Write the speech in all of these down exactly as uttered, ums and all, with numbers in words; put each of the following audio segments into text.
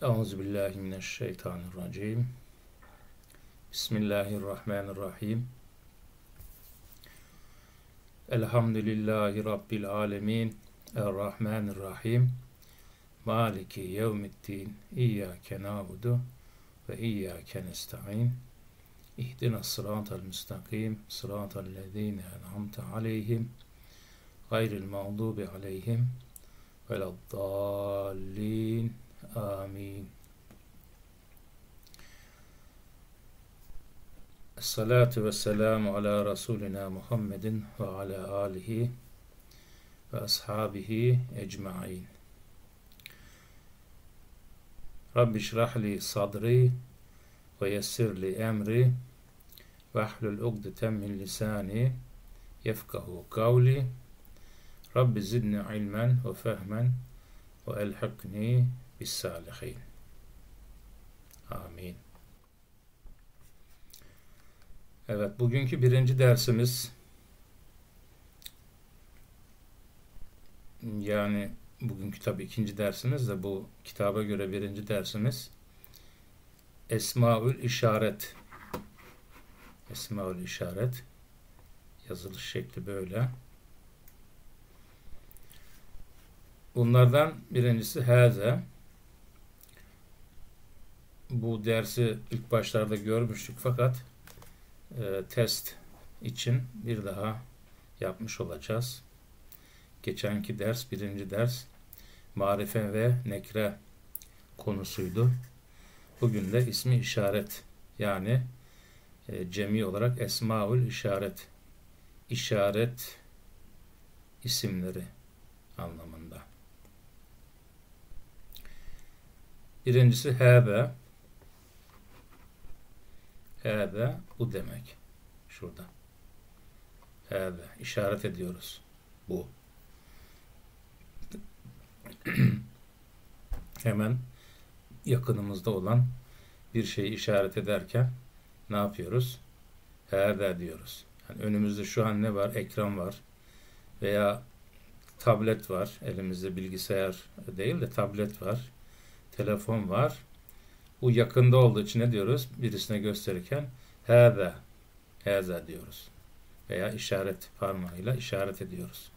Euzubillahimineşşeytanirracim. Bismillahirrahmanirrahim. Elhamdülillahi Rabbil alemin. Errahmanirrahim. Maliki yevmiddin. İyyâke nâbudu ve iyyâke nesta'in. İhdinas sıratal müstakim. Sıratal lezîne en'amte aleyhim. Gayril mağdubi aleyhim. Veleddallin. Amin. Esselatu vesselamu ala Resulina Muhammedin ve ala alihi ve ashabihi ecmain. Rabbi şrahli sadri ve yessirli emri ve ahlul ugdeten min lisani yefkahu kavli. Rabbi zidni ilmen ve fehmen ve elhakni bis salihin. Amin. Evet, bugünkü birinci dersimiz, yani bugünkü tabi ikinci dersimiz de bu kitaba göre birinci dersimiz Esmaül İşaret. Esmaül İşaret yazılış şekli böyle. Bunlardan birincisi haza. Bu dersi ilk başlarda görmüştük fakat e, test için bir daha yapmış olacağız. Geçenki ders, birinci ders marife ve nekre konusuydu. Bugün de ismi işaret, yani e, cemi olarak esmaül işaret, işaret isimleri anlamında. Birincisi hâbe. Hâbe bu demek. Şurada. Hâbe. İşaret ediyoruz. Bu. Hemen yakınımızda olan bir şeyi işaret ederken ne yapıyoruz? Hâbe diyoruz. Yani önümüzde şu an ne var? Ekran var. Veya tablet var. Elimizde bilgisayar değil de tablet var. Telefon var. Bu yakında olduğu için ne diyoruz? Birisine gösterirken hâzâ, hâzâ diyoruz. Veya işaret parmağıyla işaret ediyoruz.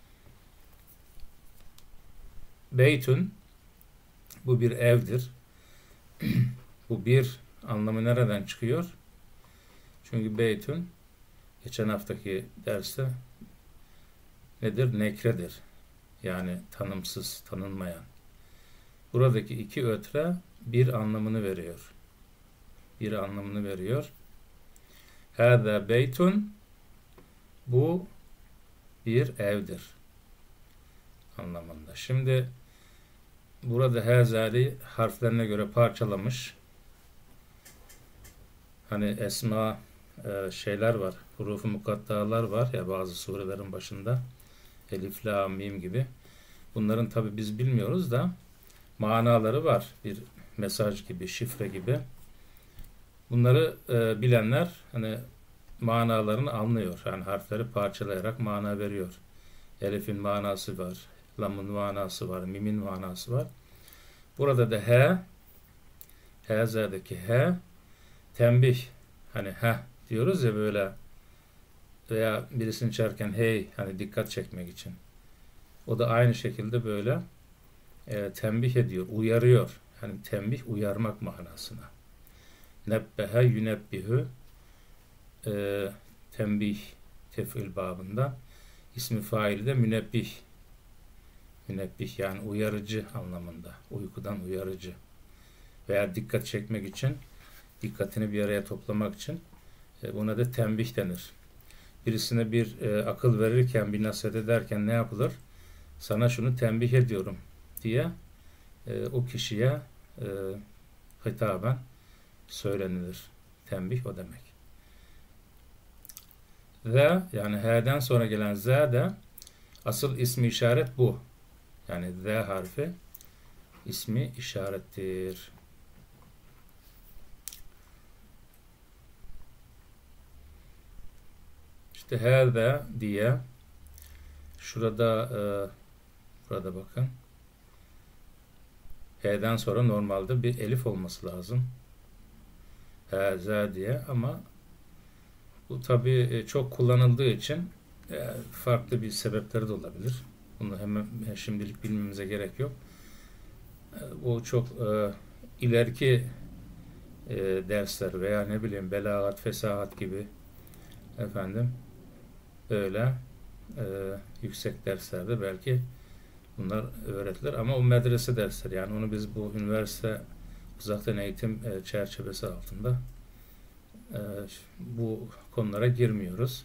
Beytun, bu bir evdir. Bu bir anlamı nereden çıkıyor? Çünkü beytun, geçen haftaki derste nedir? Nekredir. Yani tanımsız, tanınmayan. Buradaki iki ötre bir anlamını veriyor. Bir anlamını veriyor. Hâzâ beytun, bu bir evdir anlamında. Şimdi burada hâzâli harflerine göre parçalamış. Hani esma e, şeyler var. Hurufu mukattalar var ya bazı surelerin başında. Elif, la, mim gibi. Bunların tabi biz bilmiyoruz da manaları var. Bir mesaj gibi, şifre gibi. Bunları e, bilenler hani manalarını anlıyor. Yani harfleri parçalayarak mana veriyor. Elif'in manası var. Lam'ın manası var. Mim'in manası var. Burada da he, hezadaki he, tembih. Hani he diyoruz ya böyle, veya birisini çağırırken hey, hani dikkat çekmek için. O da aynı şekilde böyle e, tembih ediyor, uyarıyor. Yani tembih, uyarmak manasına. Nebbehe yunebbihü, e, tembih tef'il babında. İsmi faili de münebbih. Münebbih yani uyarıcı anlamında. Uykudan uyarıcı. Veya dikkat çekmek için, dikkatini bir araya toplamak için e, buna da tembih denir. Birisine bir e, akıl verirken, bir nasihat ederken ne yapılır? Sana şunu tembih ediyorum diye e, o kişiye e, hitaben söylenilir. Tembih o demek. Ve yani h'den sonra gelen z de asıl ismi işaret bu. Yani z harfi ismi işarettir. İşte hâzâ diye şurada e, burada bakın. H'den sonra normalde bir elif olması lazım. Hâzâ diye, ama bu tabi çok kullanıldığı için farklı bir sebepleri de olabilir. Bunu hemen şimdilik bilmemize gerek yok. Bu çok e, ileriki e, dersler veya ne bileyim belagat, fesahat gibi efendim öyle e, yüksek derslerde belki bunlar öğretilir, ama o medrese dersleri, yani onu biz bu üniversite uzaktan eğitim e, çerçevesi altında e, bu konulara girmiyoruz.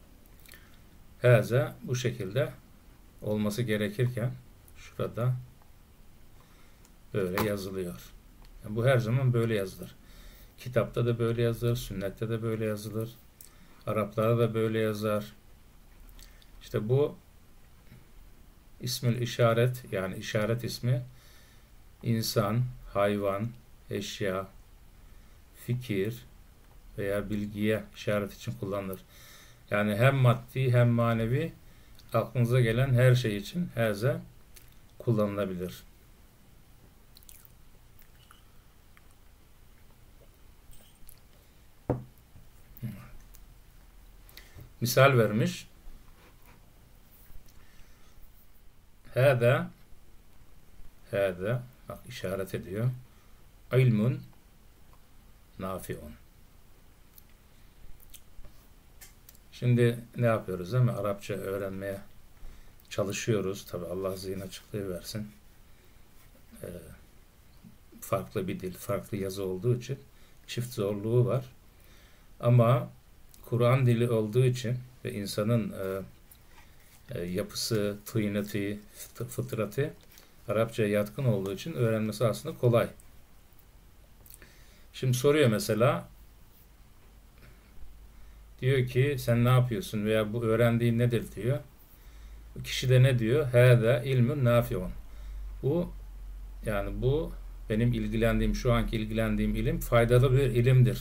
Hâzâ bu şekilde olması gerekirken şurada böyle yazılıyor. Yani bu her zaman böyle yazılır. Kitapta da böyle yazılır, sünnette de böyle yazılır. Araplara da böyle yazar. İşte bu ismül işaret, yani işaret ismi insan, hayvan, eşya, fikir veya bilgiye işaret için kullanılır. Yani hem maddi hem manevi aklınıza gelen her şey için hâzâ kullanılabilir. Misal vermiş. Hâdâ, hâdâ, bak işaret ediyor. İlmun nafi'un. Şimdi ne yapıyoruz değil mi? Arapça öğrenmeye çalışıyoruz. Tabi Allah zihin açıklığı versin. Ee, farklı bir dil, farklı yazı olduğu için çift zorluğu var. Ama Kur'an dili olduğu için ve insanın e, e, yapısı, tıyneti, fıtratı Arapçaya yatkın olduğu için öğrenmesi aslında kolay. Şimdi soruyor mesela, diyor ki sen ne yapıyorsun veya bu öğrendiğin nedir diyor. Kişi de ne diyor? Hâzâ ilmun nafi'un. Bu, yani bu benim ilgilendiğim, şu anki ilgilendiğim ilim faydalı bir ilimdir.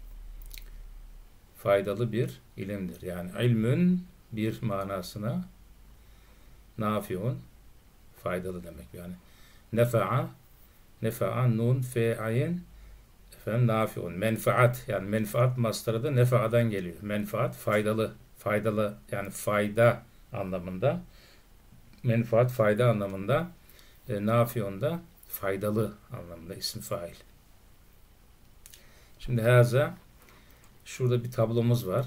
Faydalı bir ilimdir. Yani ilmün bir manasına nafi'un faydalı demek yani. Nefa'a, nefa'a nun fe'ayin efendim nafi'un. Menfaat, yani menfaat mastarı da nefa'dan geliyor. Menfaat faydalı, faydalı yani fayda anlamında. Menfaat fayda anlamında. E, nafi'un da faydalı anlamında isim fail. Şimdi haza, şurada bir tablomuz var.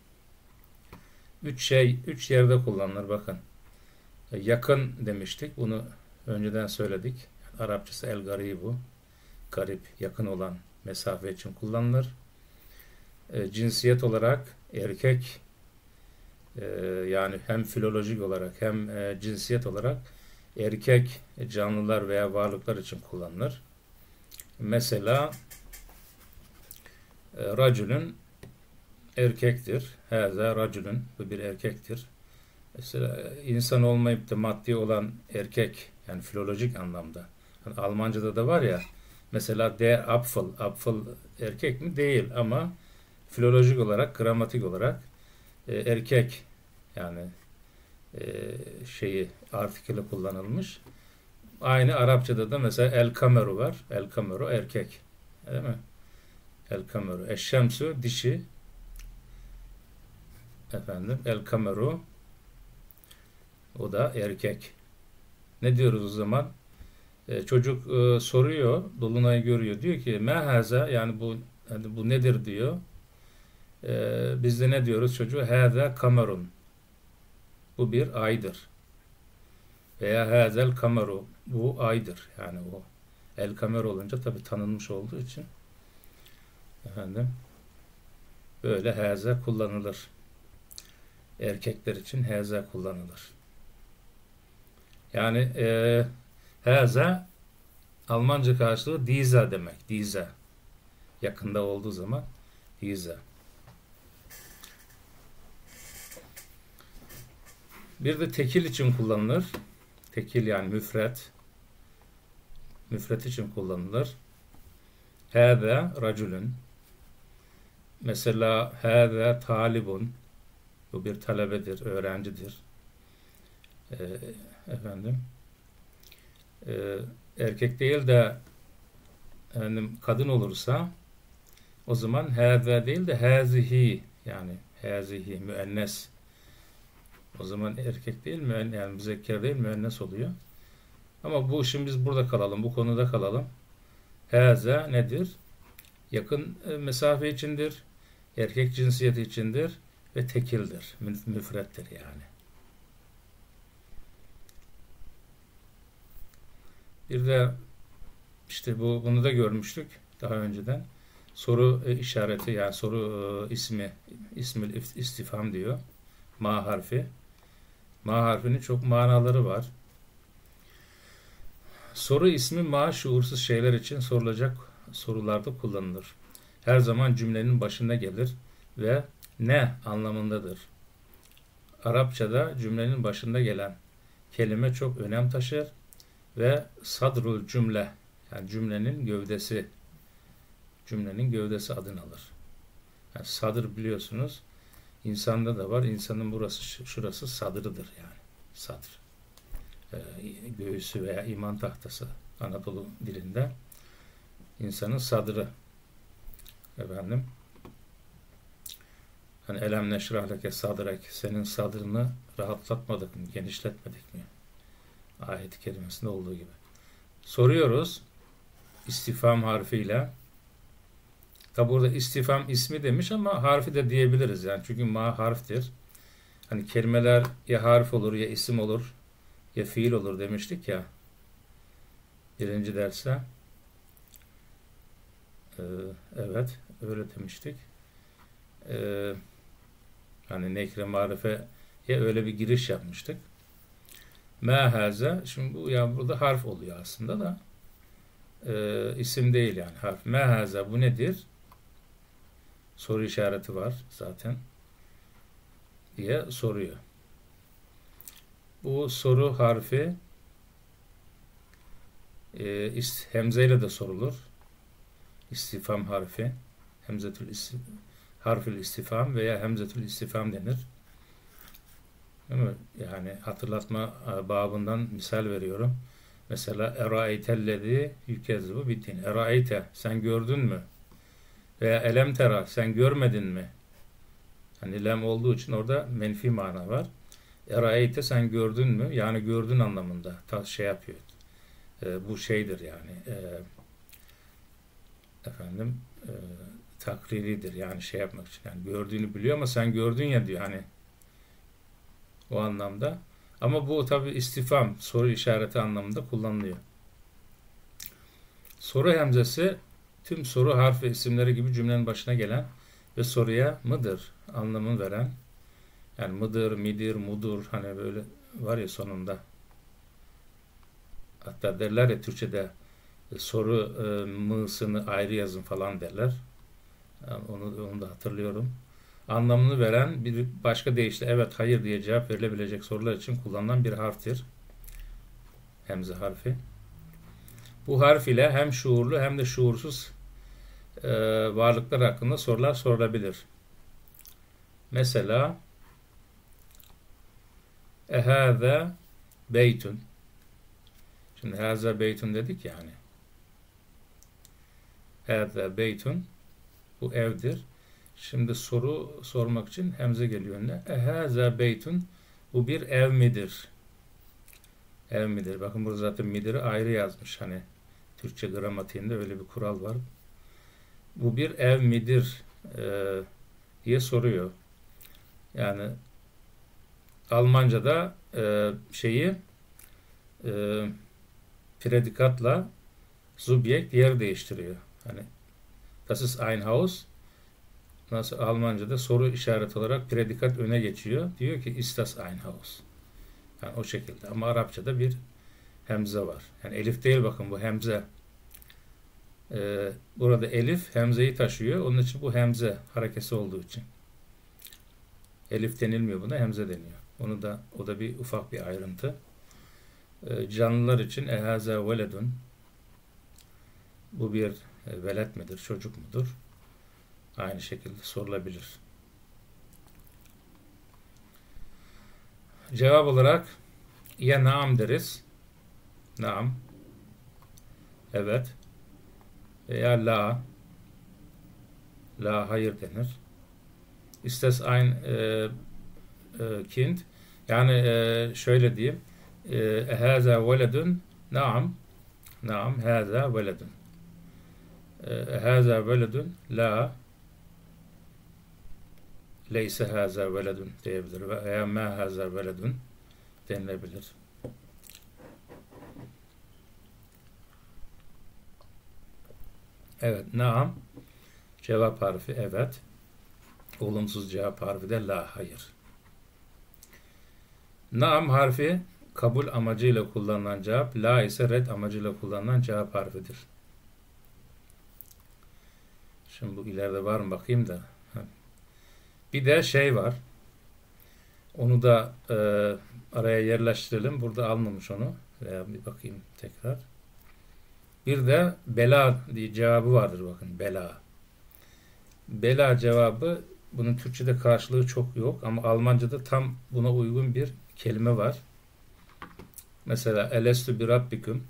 Üç şey, üç yerde kullanılır bakın. Yakın demiştik. Bunu önceden söyledik. Arapçası el garibu. Garip, yakın olan mesafe için kullanılır. E, cinsiyet olarak erkek, e, yani hem filolojik olarak hem e, cinsiyet olarak erkek canlılar veya varlıklar için kullanılır. Mesela e, racülün erkektir. Hâzâ racülün, bu bir erkektir. Mesela insan olmayıp da maddi olan erkek, yani filolojik anlamda. Yani Almanca'da da var ya, mesela der Apfel, Apfel erkek mi? Değil, ama filolojik olarak, gramatik olarak e, erkek, yani e, şeyi artikülü kullanılmış. Aynı Arapçada da mesela el kameru var. El kameru erkek. Değil mi? El kameru. Eşşemsu dişi. Efendim el kameru, o da erkek. Ne diyoruz o zaman? E, çocuk e, soruyor, dolunayı görüyor. Diyor ki mehaza, yani bu yani bu nedir diyor. E, biz de ne diyoruz çocuğa? Hâzâ kamerun. Bu bir aydır. Veya hâzel kameru. Bu aydır. Yani o el kamer olunca tabi tanınmış olduğu için efendim böyle hâze kullanılır. Erkekler için hâze kullanılır. Yani e, hâze Almanca karşılığı diese demek. Diese. Yakında olduğu zaman diese. Bir de tekil için kullanılır. Tekil yani müfret. Müfret için kullanılır. Hâzâ racülün. Mesela hâzâ talibun. Bu bir talebedir, öğrencidir. Ee, efendim. Ee, erkek değil de yani kadın olursa o zaman hâzâ değil de hâzihi, yani hâzihi müennes. O zaman erkek değil müennes, yani müzekker değil müennes oluyor. Ama bu şimdi biz burada kalalım, bu konuda kalalım. Hâzâ nedir? Yakın mesafe içindir, erkek cinsiyeti içindir ve tekildir, müfrettir yani. Bir de işte bu bunu da görmüştük daha önceden. Soru işareti, yani soru ismi, ismil istifham diyor. Ma harfi. Ma harfinin çok manaları var. Soru ismi ma şuursuz şeyler için sorulacak sorularda kullanılır. Her zaman cümlenin başında gelir ve ne anlamındadır. Arapçada cümlenin başında gelen kelime çok önem taşır ve sadrul cümle, yani cümlenin gövdesi, cümlenin gövdesi adını alır. Yani sadır biliyorsunuz, insanda da var. İnsanın burası, şurası sadrıdır yani. Sadr. Ee, göğüsü veya iman tahtası Anadolu dilinde. İnsanın sadrı. Efendim. Hani elem neşrah leke sadrek, senin sadrını rahatlatmadık mı, genişletmedik mi? Ayet-i kerimesinde olduğu gibi. Soruyoruz istifham harfiyle. Tabi burada istifham ismi demiş ama harfi de diyebiliriz yani. Çünkü ma harftir. Hani kelimeler ya harf olur ya isim olur ya fiil olur demiştik ya. Birinci derste. Ee, evet öyle demiştik. Ee, hani nekre marife ya öyle bir giriş yapmıştık. Ma haza, şimdi bu ya burada harf oluyor aslında da e, isim değil yani harf. Ma haza, bu nedir? Soru işareti var zaten diye soruyor. Bu soru harfi e, hemzeyle de sorulur. İstifham harfi, hemzetül istif, harfül istifham veya hemzetül istifham denir. Değil mi? Yani hatırlatma babından misal veriyorum. Mesela eraeytellezi yükezzibu biddin. Eraeyte, sen gördün mü? Veya elem tera, sen görmedin mi? Hani lem olduğu için orada menfi mana var. Eraeyte, sen gördün mü? Yani gördün anlamında. Ta şey yapıyor. E, bu şeydir yani. E, efendim e, takriridir. Yani şey yapmak için. Yani gördüğünü biliyor ama sen gördün ya diyor hani. O anlamda. Ama bu tabi istifham, soru işareti anlamında kullanılıyor. Soru hemzesi tüm soru harf ve isimleri gibi cümlenin başına gelen ve soruya mıdır anlamını veren, yani mıdır, midir, mudur, hani böyle var ya sonunda. Hatta derler ya Türkçe'de soru e, mısını ayrı yazın falan derler. Yani onu, onu da hatırlıyorum. Anlamını veren bir başka deyişle evet, hayır diye cevap verilebilecek sorular için kullanılan bir harftir. Hemze harfi. Bu harf ile hem şuurlu hem de şuursuz e, varlıklar hakkında sorular sorulabilir. Mesela ehâze beytun. Şimdi hâze beytun dedik yani. Hâze beytun, bu evdir. Şimdi soru sormak için hemze geliyor önüne. Ehâze beytun, bu bir ev midir? Ev midir? Bakın burada zaten midir'i ayrı yazmış. Hani Türkçe gramatiğinde öyle bir kural var. Bu bir ev midir e, diye soruyor. Yani Almanca'da e, şeyi e, predikatla subjekt yer değiştiriyor. Hani das ist ein Haus. Nasıl Almanca'da soru işareti olarak predikat öne geçiyor. Diyor ki ist das ein Haus. Yani o şekilde. Ama Arapçada bir hemze var. Yani elif değil, bakın bu hemze. Ee, burada elif hemzeyi taşıyor. Onun için bu hemze harekesi olduğu için. Elif denilmiyor buna, hemze deniyor. Onu da, o da bir ufak bir ayrıntı. Ee, canlılar için ehaze veledun, bu bir velet midir, çocuk mudur? Aynı şekilde sorulabilir. Cevap olarak ya naam deriz. Naam. evet veya la, la hayır denir. Ist das ein e, e, Kind? Yani e, şöyle diyeyim. E, Hâzâ veledun. Naam. Naam. Hâzâ veledun. E, Hâzâ veledun. La. Leyse hâzâ veledun diyebilir. Veya mâ hâzâ veledun denilebilir. Evet. Naam. Cevap harfi evet. Olumsuz cevap harfi de la, hayır. Naam harfi kabul amacıyla kullanılan cevap, la ise red amacıyla kullanılan cevap harfidir. Şimdi bu ileride var mı bakayım da. Bir de şey var. Onu da e, araya yerleştirelim. Burada almamış onu. Veya bir bakayım tekrar. Bir de bela diye cevabı vardır bakın. Bela. Bela cevabı, bunun Türkçe'de karşılığı çok yok ama Almanca'da tam buna uygun bir kelime var. Mesela elestü bi rabbikum,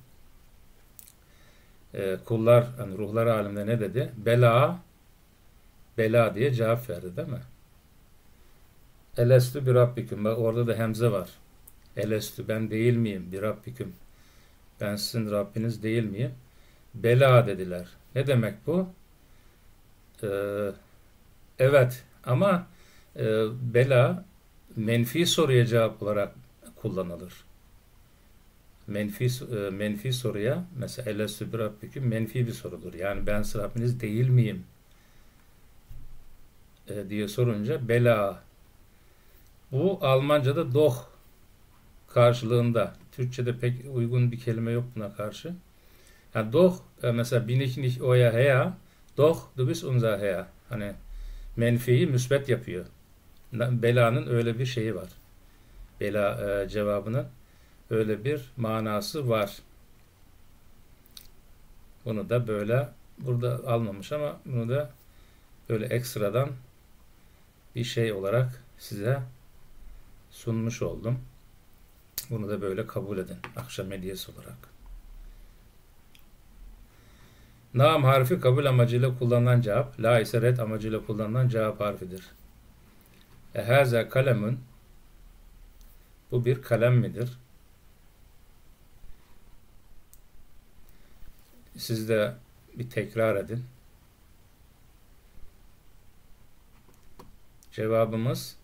e, kullar, hani ruhlar aleminde ne dedi? Bela, bela diye cevap verdi değil mi? Elestü bi rabbikum. Bak orada da hemze var. Elestü, ben değil miyim? Bi rabbikum. Ben sizin Rabbiniz değil miyim? Bela dediler. Ne demek bu? Ee, evet ama e, bela menfi soruya cevap olarak kullanılır. Menfi e, menfi soruya mesela elestü bi rabbikum menfi bir sorudur. Yani ben sizin Rabbiniz değil miyim? E, diye sorunca bela. Bu Almanca'da doch karşılığında. Türkçe'de pek uygun bir kelime yok buna karşı. Yani doch mesela bin ich nicht euer Herr, doch du bist unser Herr. Hani menfiyi müsbet yapıyor. Belanın öyle bir şeyi var. Bela e, cevabının öyle bir manası var. Bunu da böyle burada almamış ama bunu da böyle ekstradan bir şey olarak size sunmuş oldum. Bunu da böyle kabul edin. Akşam hediyesi olarak. Naam harfi kabul amacıyla kullanılan cevap, la ise red amacıyla kullanılan cevap harfidir. E haza kalemun, bu bir kalem midir? Siz de bir tekrar edin. Cevabımız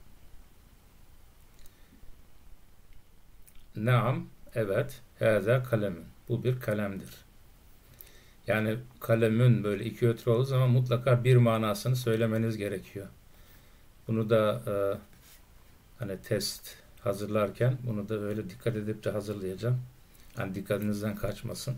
naam, evet, haza kalemun, bu bir kalemdir. Yani kalemün böyle iki ötürü olduğu zaman mutlaka bir manasını söylemeniz gerekiyor. Bunu da e, hani test hazırlarken bunu da öyle dikkat edip de hazırlayacağım. Hani dikkatinizden kaçmasın.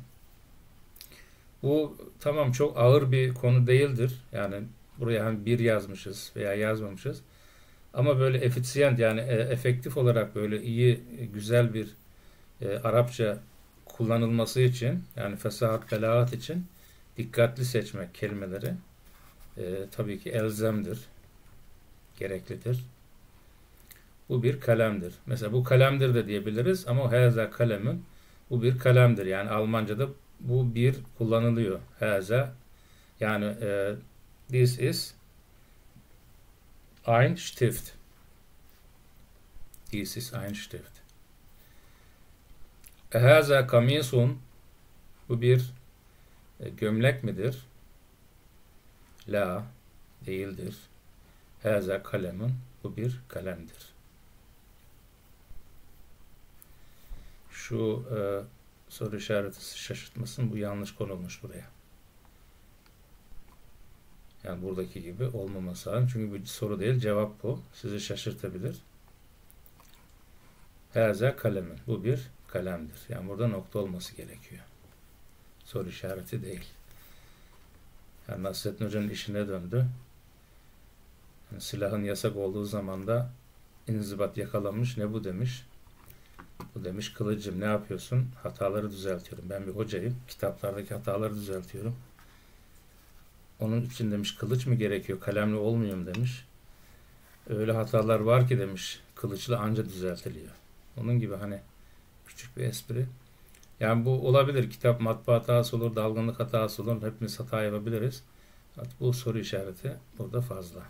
Bu tamam çok ağır bir konu değildir. Yani buraya hani bir yazmışız veya yazmamışız. Ama böyle efisiyent yani e, efektif olarak böyle iyi, güzel bir e, Arapça kullanılması için yani fesahat, belagat için dikkatli seçmek kelimeleri e, tabii ki elzemdir, gereklidir. Bu bir kalemdir. Mesela bu kalemdir de diyebiliriz ama haza kalemin, bu bir kalemdir. Yani Almanca'da bu bir kullanılıyor. Haza yani e, this is ein Stift. This is ein Stift. Haza kamisun, bu bir e, gömlek midir? La, değildir. Haza kalemun, bu bir kalemdir. Şu e, soru işareti şaşırtmasın, bu yanlış konulmuş buraya. Yani buradaki gibi olmaması lazım. Çünkü bu soru değil, cevap bu. Sizi şaşırtabilir. Haza kalemun, bu bir kalemdir. Yani burada nokta olması gerekiyor. Soru işareti değil. Yani Nasrettin Hoca'nın işine döndü. Yani silahın yasak olduğu zaman da inzibat yakalanmış. Ne bu demiş? Bu demiş kılıcım ne yapıyorsun? Hataları düzeltiyorum. Ben bir hocayım. Kitaplardaki hataları düzeltiyorum. Onun için demiş kılıç mı gerekiyor? Kalemle olmuyor mu demiş. Öyle hatalar var ki demiş kılıçla anca düzeltiliyor. Onun gibi hani küçük bir espri. Yani bu olabilir. Kitap matbaa hatası olur, dalgınlık hatası olur. Hepimiz hata yapabiliriz. Bu soru işareti burada fazla.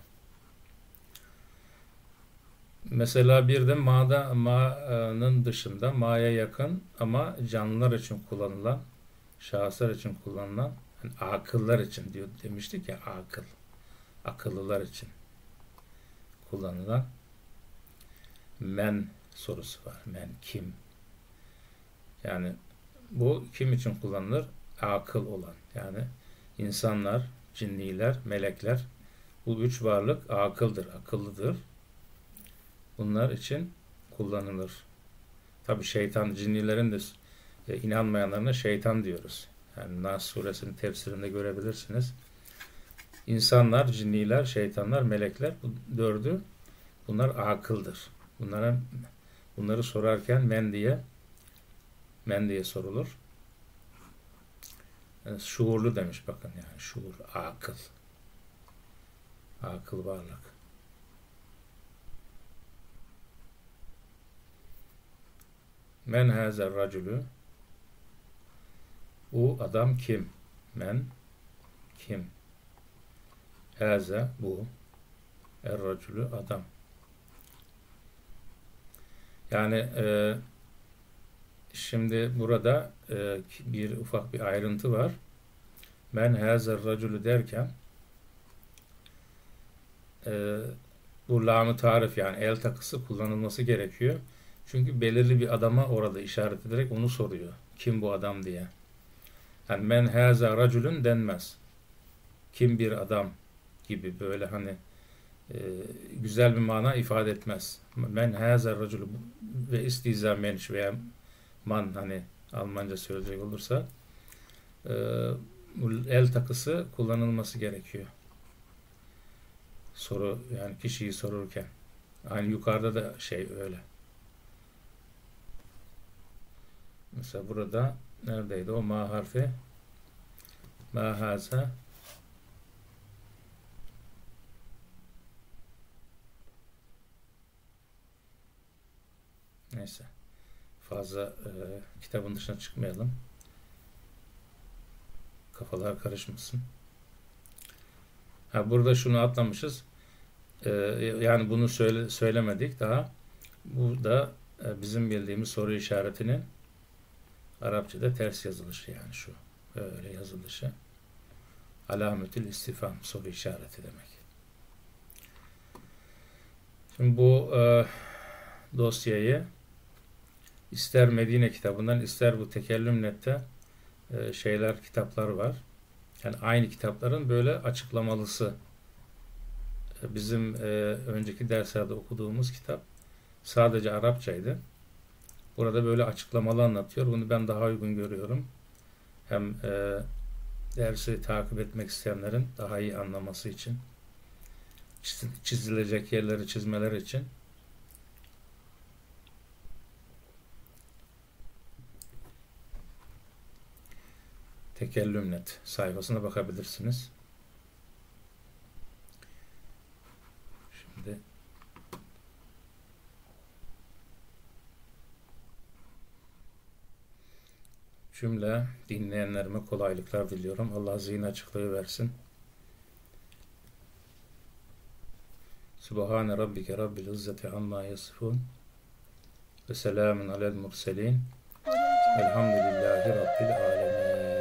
Mesela bir de ma'da, ma'nın dışında ma'ya yakın ama canlılar için kullanılan, şahıslar için kullanılan, yani akıllar için diyor demiştik ya, akıl. Akıllılar için kullanılan men sorusu var. Men kim? Yani bu kim için kullanılır? Akıl olan. Yani insanlar, cinniler, melekler, bu üç varlık akıldır, akıllıdır. Bunlar için kullanılır. Tabi şeytan, cinnilerin de e, inanmayanlarına şeytan diyoruz. Yani Nas suresinin tefsirinde görebilirsiniz. İnsanlar, cinniler, şeytanlar, melekler, bu dördü, bunlar akıldır. Bunlara, bunları sorarken men diye men diye sorulur. Yani şuurlu demiş bakın, yani şuur, akıl. Akıl varlık. Men hazer racülü, bu adam kim? Men kim? Haze bu, er racülü adam. Yani e, şimdi burada e, bir ufak bir ayrıntı var. Men hazer racülü derken e, bu lam-ı tarif, yani el takısı kullanılması gerekiyor. Çünkü belirli bir adama orada işaret ederek onu soruyor. Kim bu adam diye. Yani men haza racülün denmez. Kim bir adam gibi, böyle hani e, güzel bir mana ifade etmez. Men haza racülü ve istiza menş veya man, hani Almanca söyleyecek olursa e, el takısı kullanılması gerekiyor. Soru, yani kişiyi sorurken. Aynı yukarıda da şey öyle. Mesela burada neredeydi o ma harfi? Ma haza neyse. Fazla e, kitabın dışına çıkmayalım. Kafalar karışmasın. Ha, burada şunu atlamışız. E, yani bunu söyle, söylemedik daha. Bu da e, bizim bildiğimiz soru işaretinin Arapçada ters yazılışı, yani şu. Böyle yazılışı. Alametül istifham, soru işareti demek. Şimdi bu e, dosyayı ister Medine kitabından, ister bu Tekellüm.net'te e, şeyler, kitaplar var. Yani aynı kitapların böyle açıklamalısı. E, bizim e, önceki derslerde okuduğumuz kitap sadece Arapçaydı. Burada böyle açıklamalı anlatıyor. Bunu ben daha uygun görüyorum. Hem e, dersi takip etmek isteyenlerin daha iyi anlaması için, çizilecek yerleri çizmeler için. Tekellüm.net sayfasına bakabilirsiniz. Şimdi cümle dinleyenlerime kolaylıklar diliyorum. Allah zihin açıklığı versin. Subhane rabbike rabbil izzeti amma yasifun ve selamun alel murselin velhamdülillahi rabbil alemin.